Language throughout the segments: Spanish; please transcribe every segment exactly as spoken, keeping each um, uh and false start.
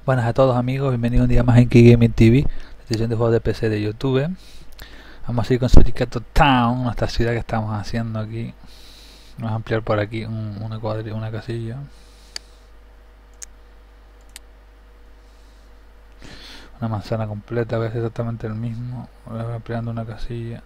Buenas a todos amigos, bienvenidos un día más en Key Gaming T V, la sesión de juegos de P C de YouTube. Vamos a ir con Suricato Town, nuestra ciudad que estamos haciendo aquí. Vamos a ampliar por aquí un, una cuadrilla, una casilla. Una manzana completa, que es exactamente el mismo. Voy ampliando una casilla.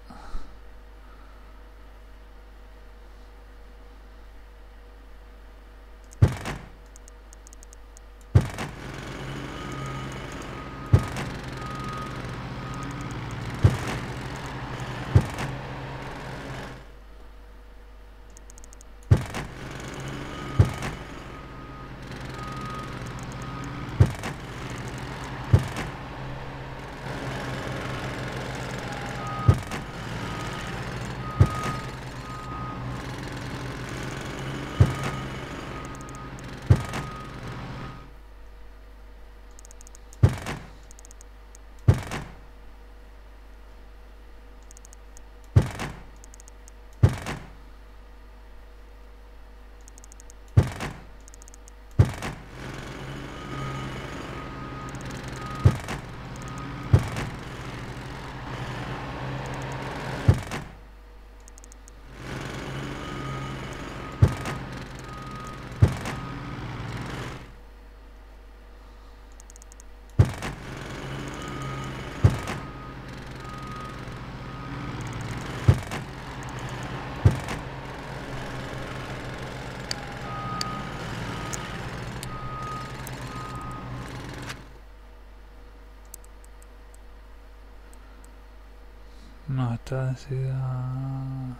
No, está decidida.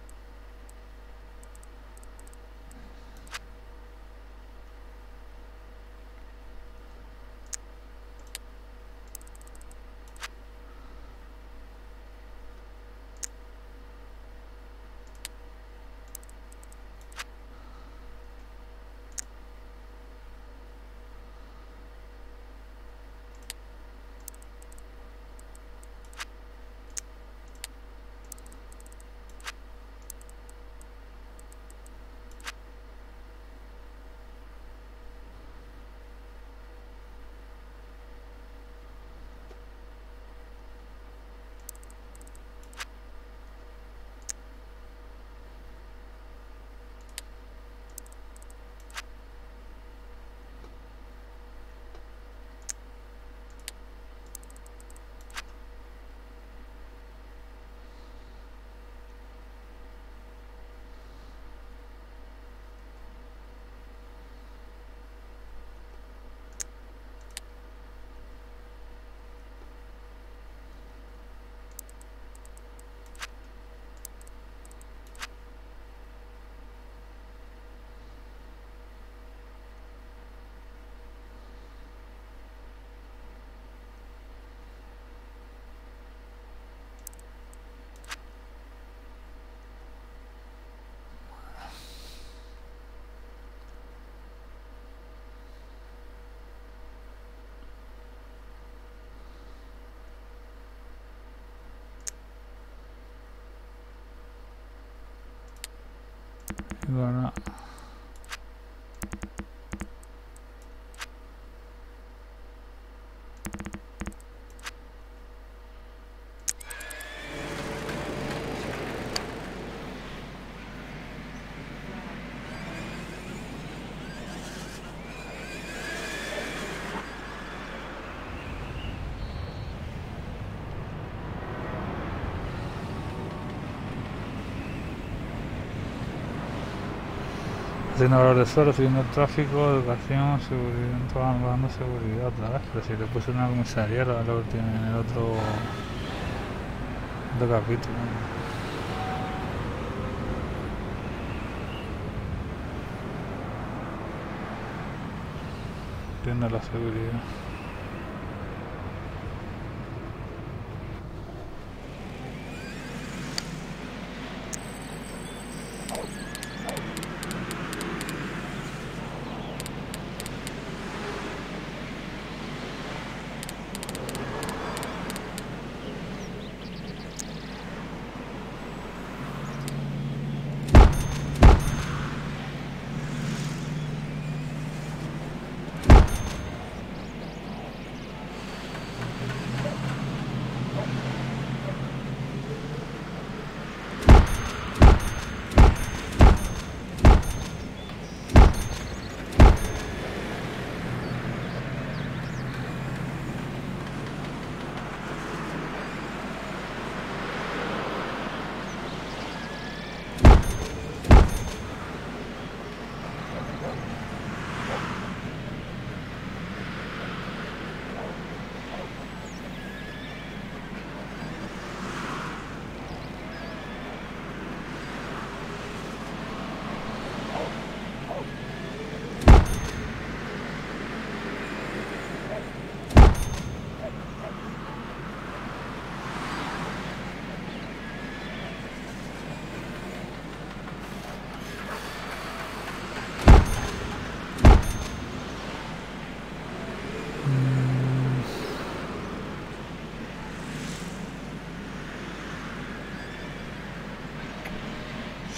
Bueno. Haciendo valor de suelo, subiendo el tráfico, educación, seguridad, entrando, bajando seguridad otra vez, pero si le puse una comisaría lo, lo tiene en el otro, otro capítulo. Tiene la seguridad.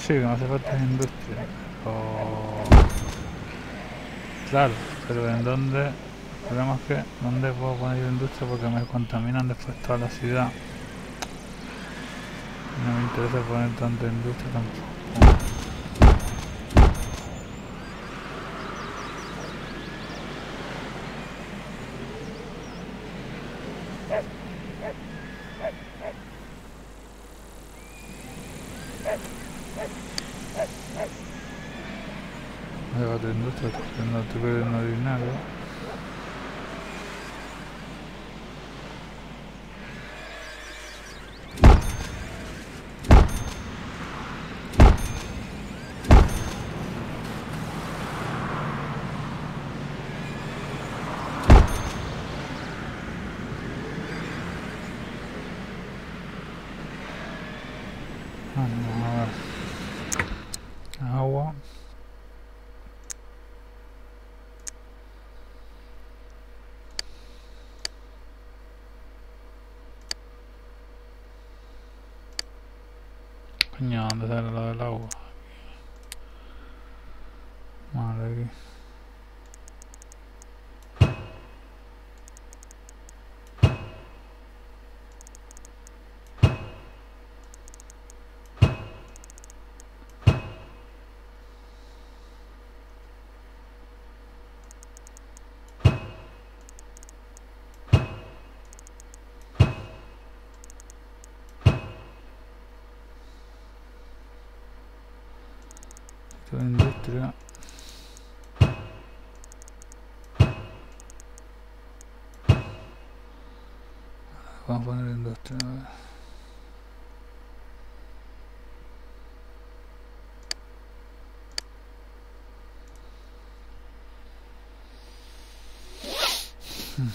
sí, que no hace falta industria. O... Claro, pero ¿en dónde? El problema es que ¿dónde puedo poner yo industria? Porque me contaminan después toda la ciudad. No me interesa poner tanta industria tampoco. Me va a industria, estoy no estoy perdiendo dinero. Agua. Coño, ¿dónde sale lo del agua? Vale, aquí. Esto es industria. Vamos a poner industria, a ver. Hmm.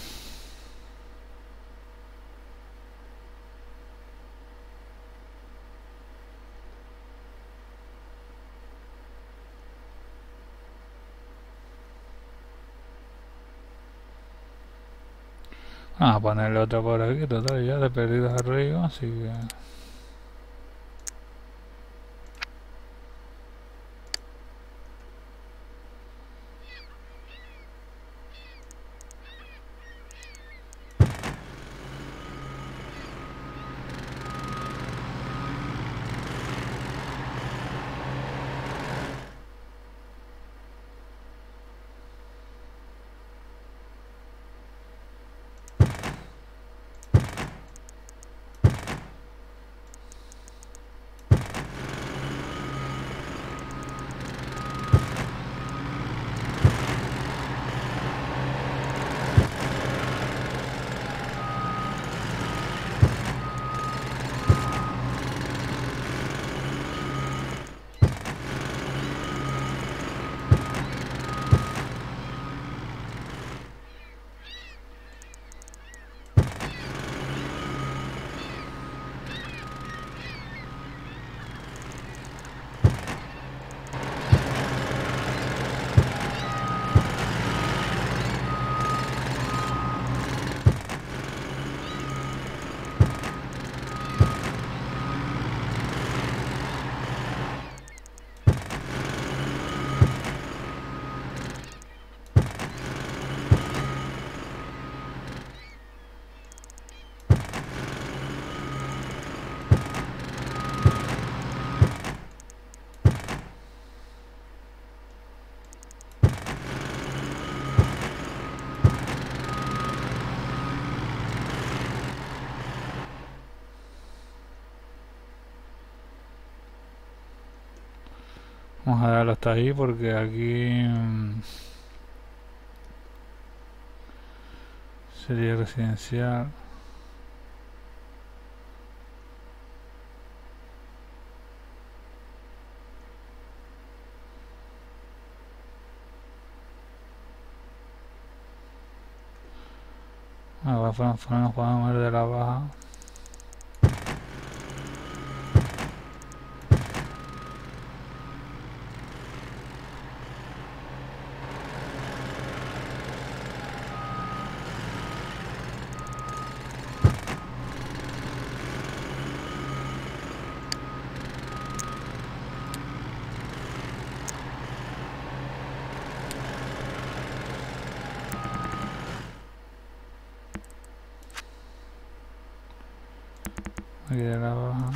Vamos a ponerle otra por aquí, total, ya de perdidos arriba, así que... Vamos a dejarlo hasta ahí porque aquí... Mmm, sería residencial. Ahora podemos ir de la baja. Aquí de la baja.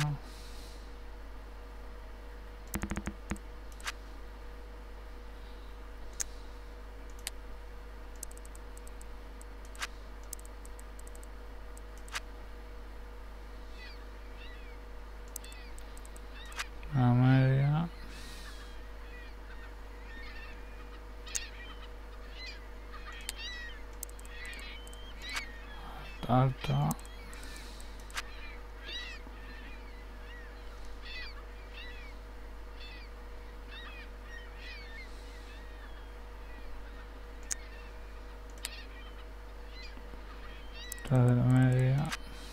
La media. Alta. Esta de la media.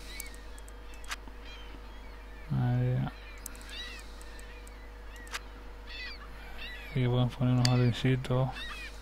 Media. Aquí pueden poner unos jardicitos.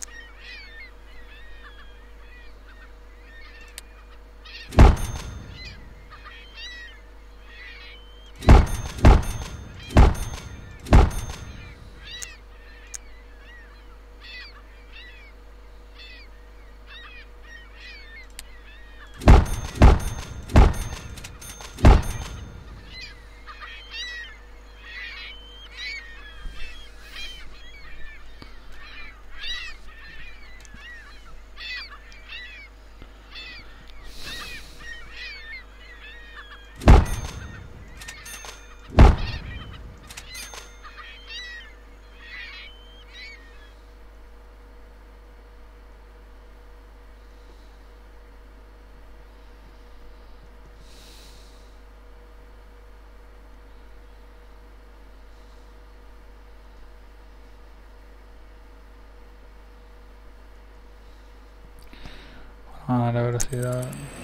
Ah, la velocidad.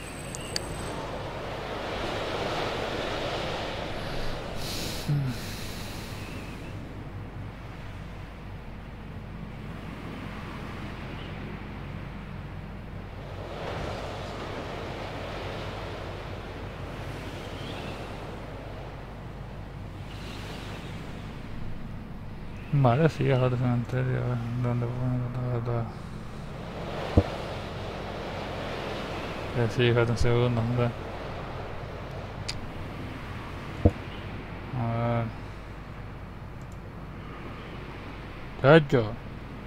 Vale, sí, es otro cementerio. A ver, ¿dónde poner la verdad? Sí, fíjate un segundo, hombre. A ver. Chacho.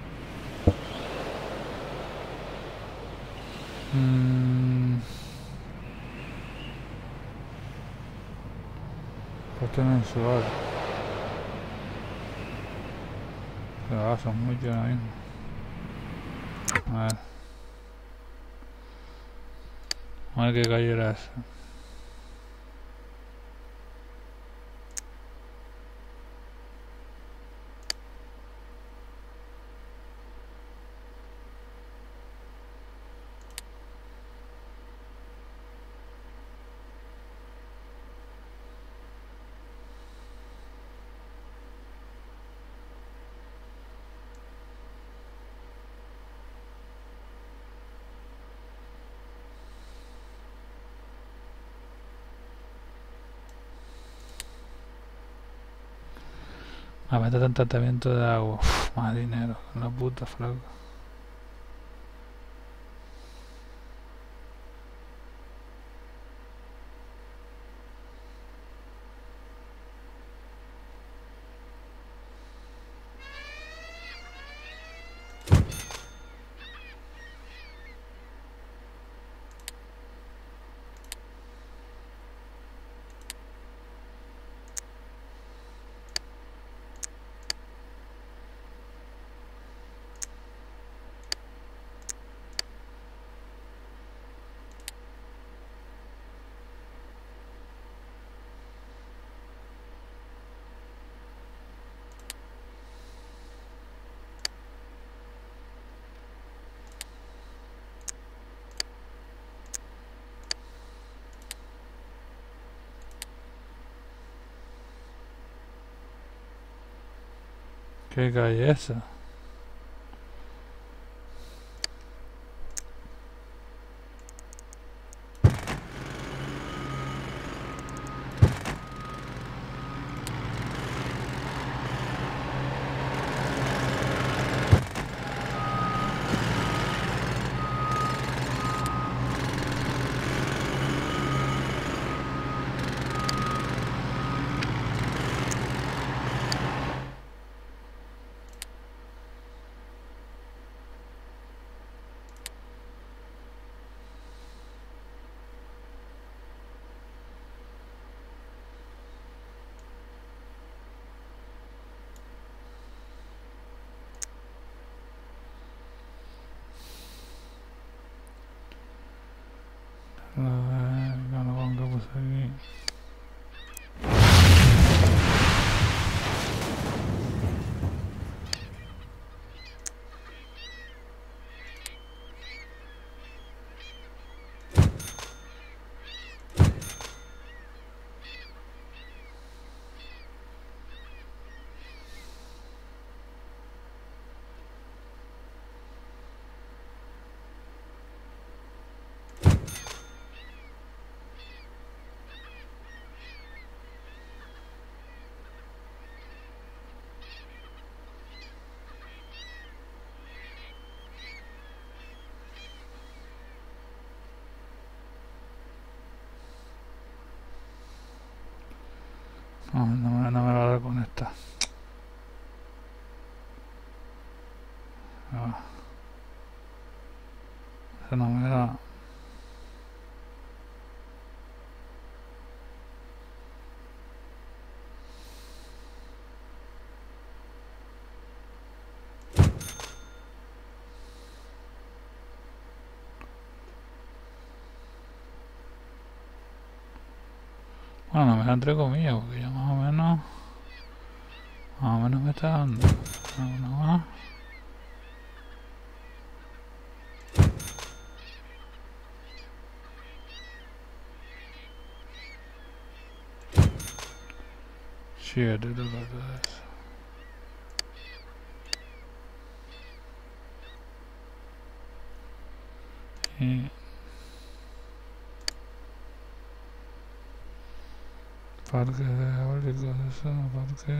Mmm. Coste mensual. Pero son muchos ahora mismo. A ver. A ver qué calle era esa. A meter en tratamiento de agua. Uf, más dinero. La puta flaco. ¿Qué calle es esa? A ver, no lo pongamos aquí. No, no, me- no me va a dar con esta. Ah, eso no me da. Bueno, no me da entre comillas, porque ya más o menos. Más o menos me está dando. Una más. Siete, toca todo eso. Y parque eólicos, eso, parque.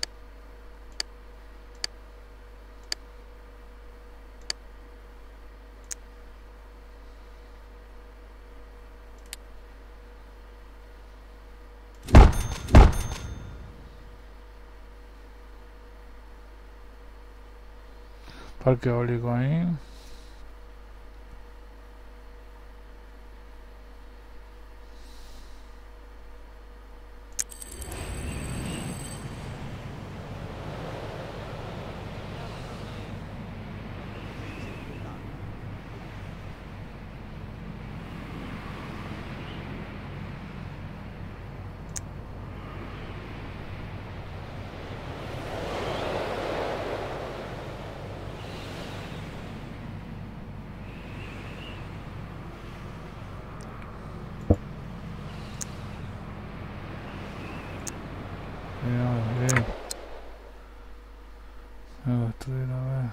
Parque eólico ahí. Cuidado, bien. Me voy a estudiar a ver.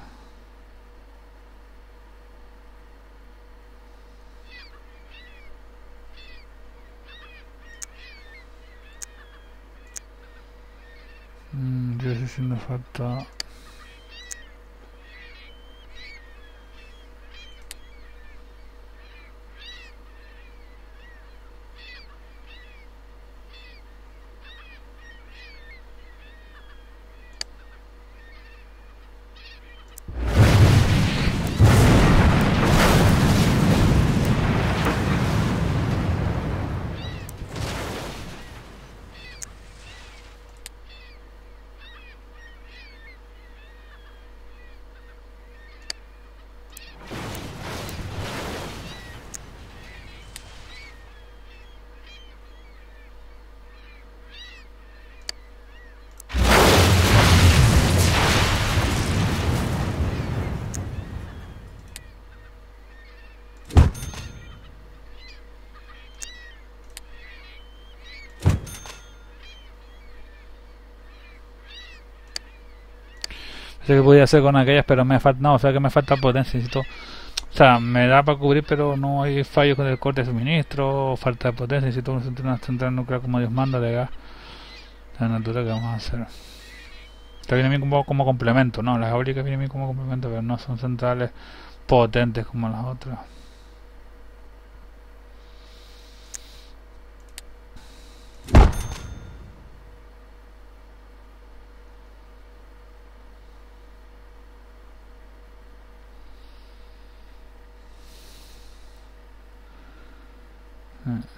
Mm, yo sé si me falta. Sé que podía hacer con aquellas, pero me falta. No, o sea que me falta potencia. Necesito. O sea, me da para cubrir, pero no hay fallos con el corte de suministro, o falta de potencia. Necesito una central nuclear como Dios manda de gas. La natura que vamos a hacer. Esta viene bien como, como complemento, ¿no? Las eólicas vienen bien como complemento, pero no son centrales potentes como las otras. Mm.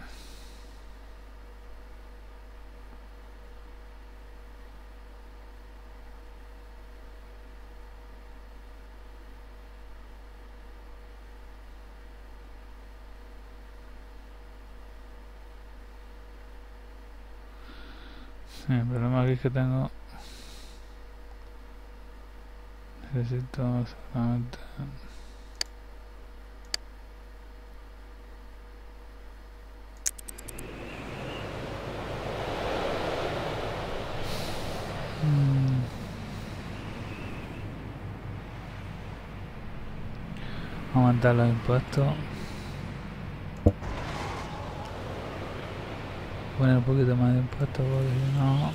Sí, el problema aquí es que tengo... Necesito solamente... Mm. Aumentar los impuestos. Poner un poquito más de impuestos porque si no...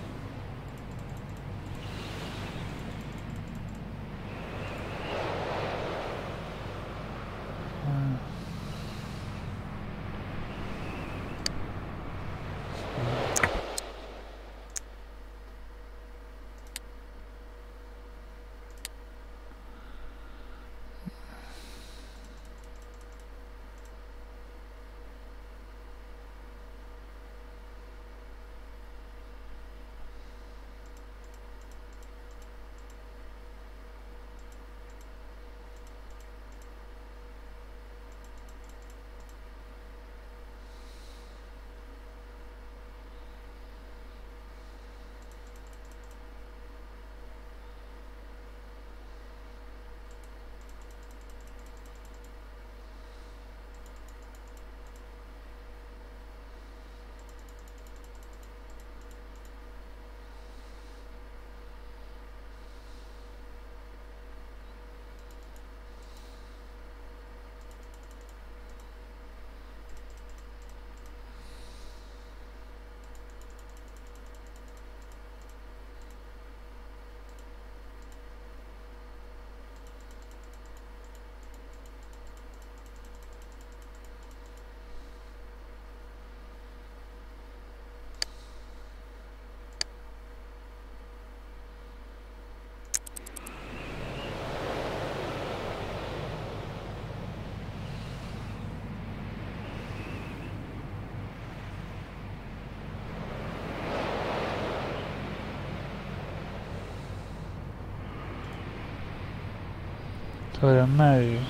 Sobre el medio.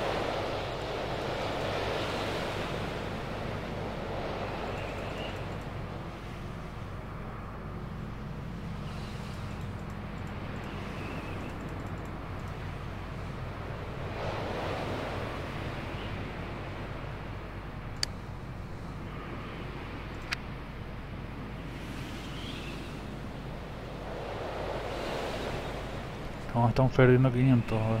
Como estamos perdiendo quinientos, a ver.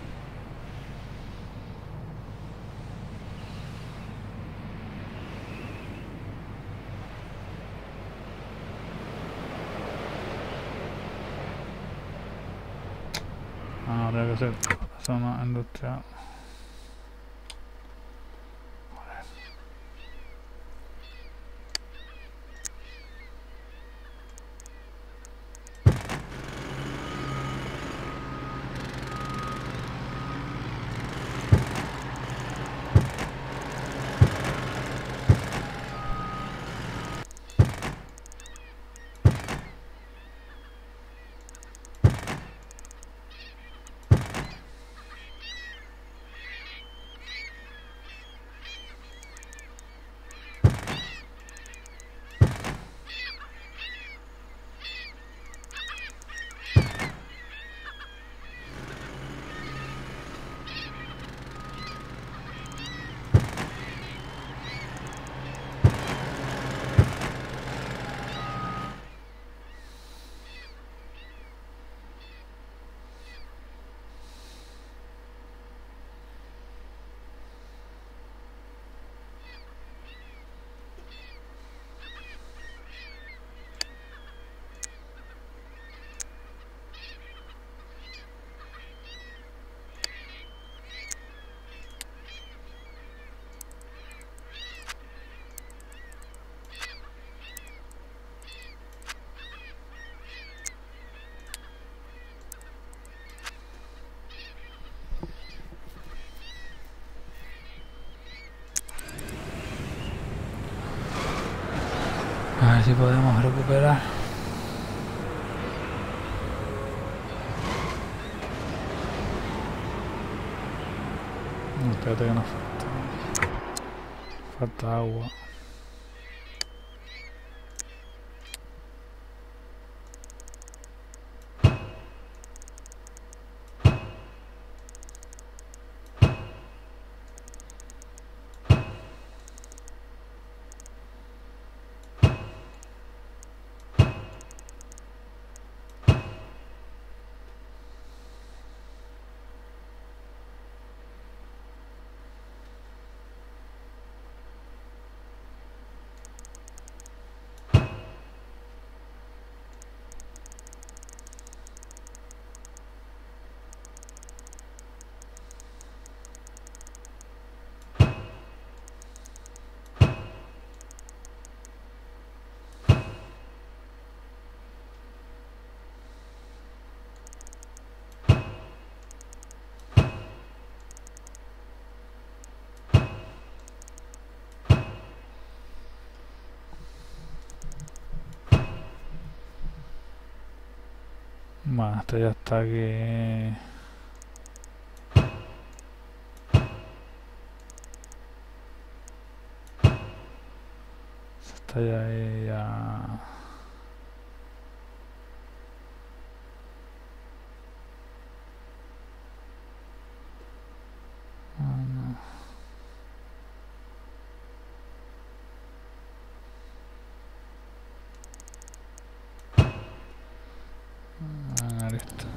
Ah, habría que ser zona industrial. A ver si podemos recuperar. No, espérate que nos falta. Falta agua. Bueno, esto ya está que... Está ya ahí, ya... Ah, listo.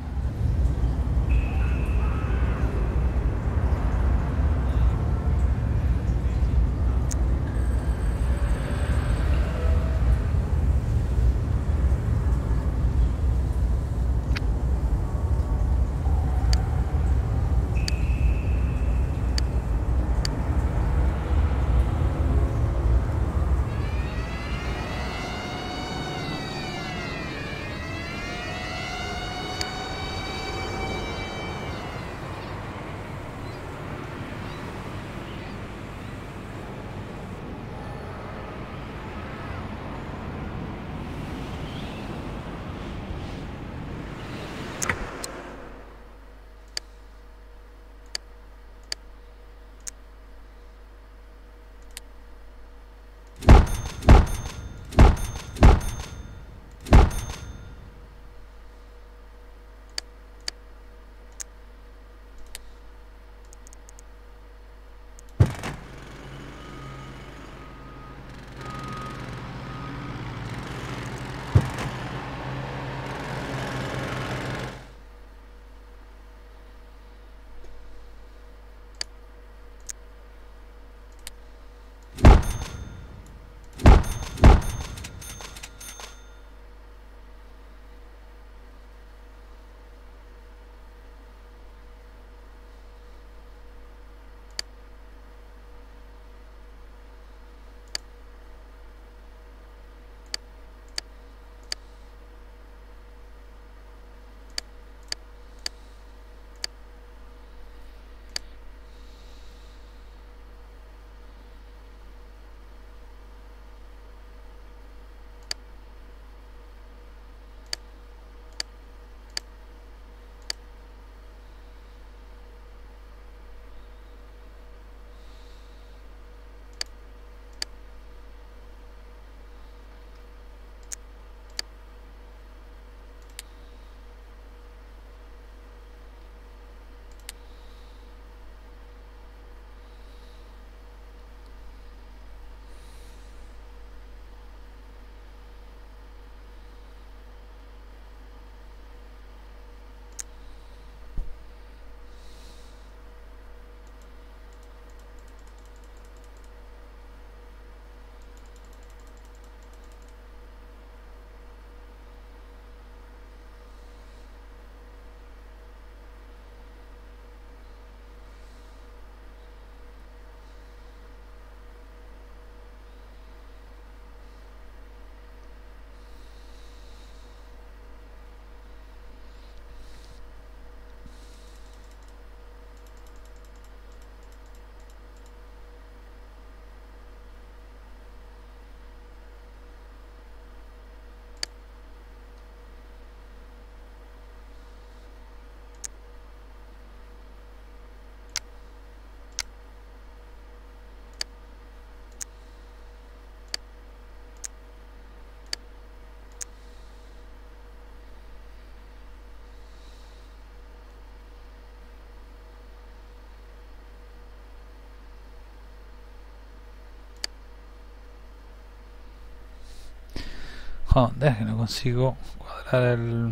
Joder, que no consigo cuadrar el...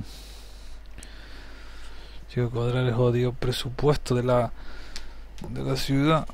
Consigo cuadrar el jodido presupuesto de la... de la ciudad.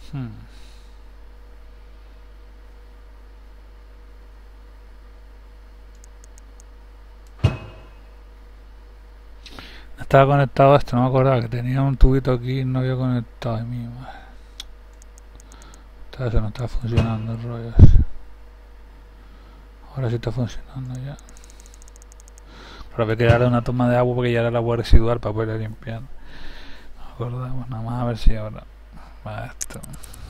Hmm. Estaba conectado a esto, no me acordaba que tenía un tubito aquí y no había conectado. Ay, mi madre. Eso no está funcionando el rollo. Ahora sí está funcionando ya. Pero había que darle una toma de agua porque ya era el agua residual para poder limpiar. No acordamos, nada más a ver si ahora va esto.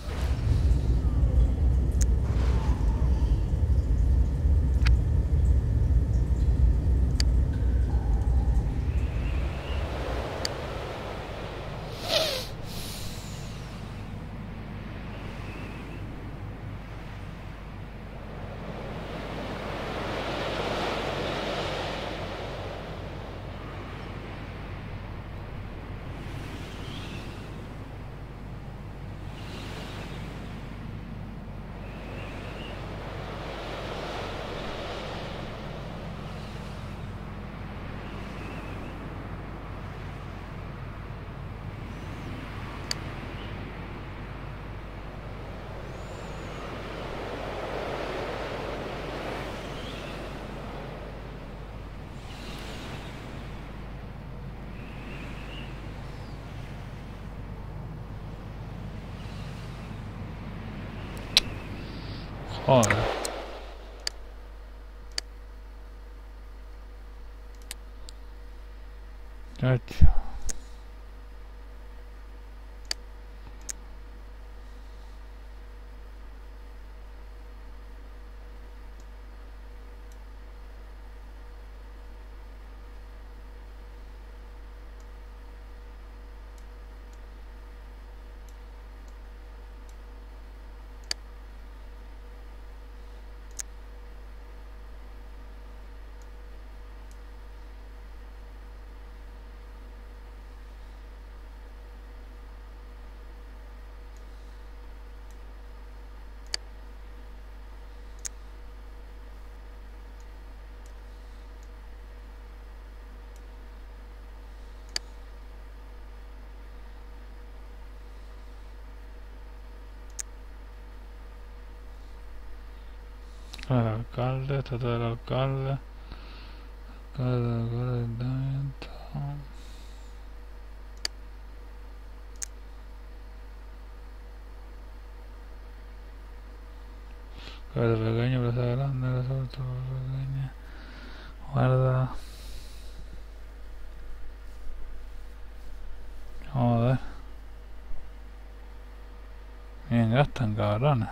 Joder. Chacho. El alcalde, estatua del alcalde, alcalde del alcalde del ayuntamiento. Plaza pequeña, plaza grande, plaza pequeña. Guarda. Joder. Bien gastan, cabrones.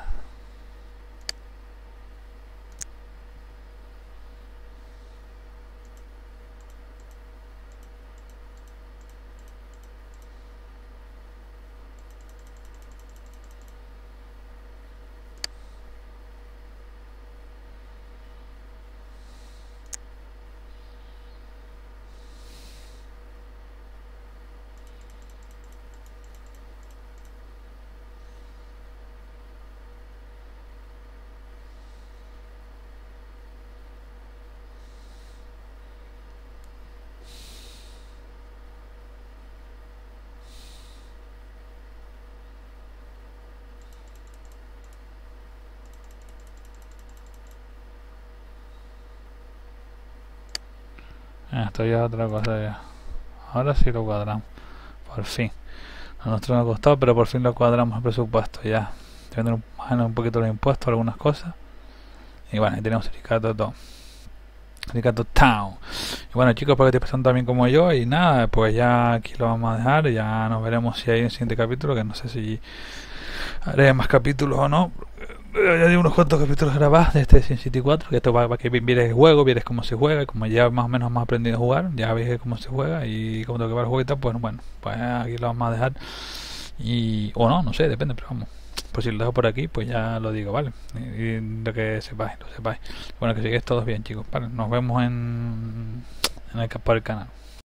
Esto ya es otra cosa ya. Ahora sí lo cuadramos. Por fin. A nosotros nos ha costado, pero por fin lo cuadramos el presupuesto ya. Teniendo un, un poquito los impuestos, algunas cosas. Y bueno, ahí tenemos Silicato todo. Silicato Town. Y bueno, chicos, espero que estéis pasando también como yo. Y nada, pues ya aquí lo vamos a dejar. Ya nos veremos si hay un siguiente capítulo. Que no sé si haré más capítulos o no. Ya hay unos cuantos capítulos grabados de este SimCity cuatro, que esto va para que vieres el juego, vieres cómo se juega, y como ya más o menos hemos aprendido a jugar, ya veis cómo se juega y cómo tengo que ver el juego y tal, pues bueno, pues aquí lo vamos a dejar. Y o no, no sé, depende, pero vamos. Pues si lo dejo por aquí, pues ya lo digo, ¿vale? Y, y lo que sepáis, lo sepáis. Bueno, que sigáis todos bien, chicos, ¿vale? Nos vemos en, en el, por el canal.